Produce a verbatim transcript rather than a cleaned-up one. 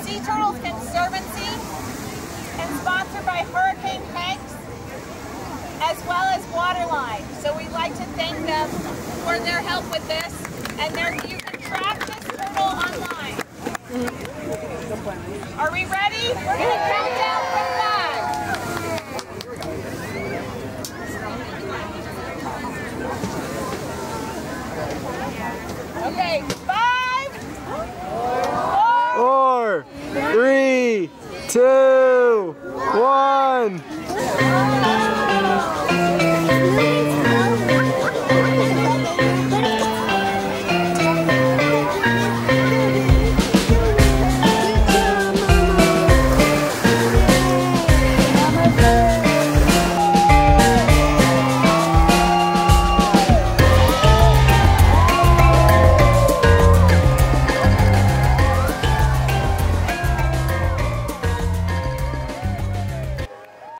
Sea Turtles Conservancy and sponsored by Hurricane Hanks as well as Waterline. So we'd like to thank them for their help with this. And there you can track this turtle online. Are we ready? We're going to count down from